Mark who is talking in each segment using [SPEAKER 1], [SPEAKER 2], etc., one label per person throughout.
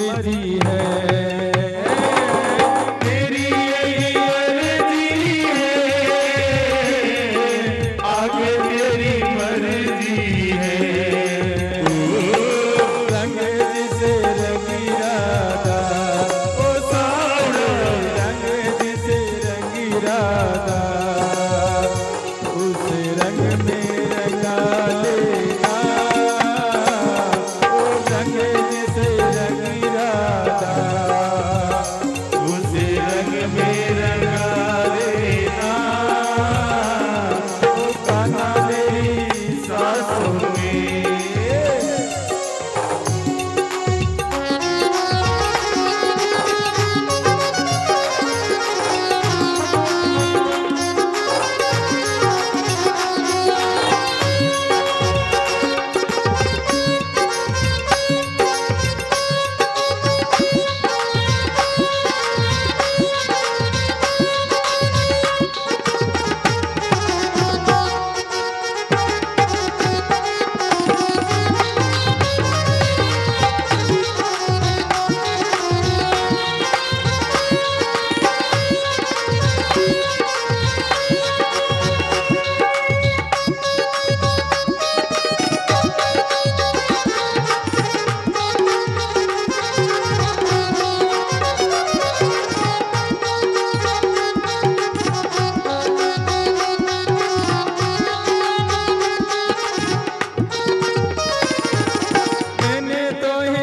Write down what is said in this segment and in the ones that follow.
[SPEAKER 1] मर्जी है, मेरी यही अर्जी है, आगे मेरी मर्जी है। रंग जिसे रंगी राधा, ओ सावरे रंग जिसे रंगी राधा, उस रंग में रंगा लेना, ओ रंग जिसे रंगी राधा, उस रंग में रंगा लेना, ओ कान्हा मेरी सासों में।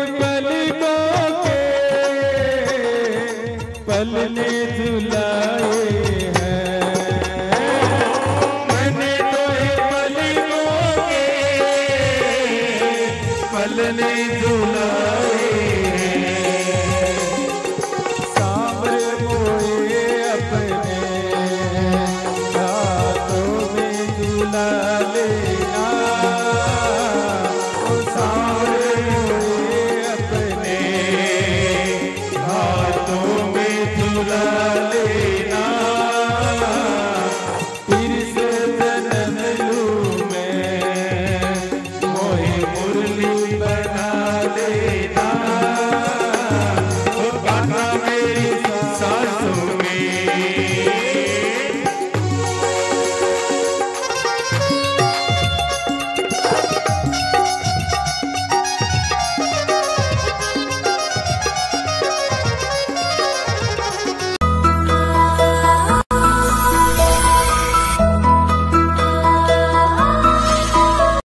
[SPEAKER 1] पलने झुलाए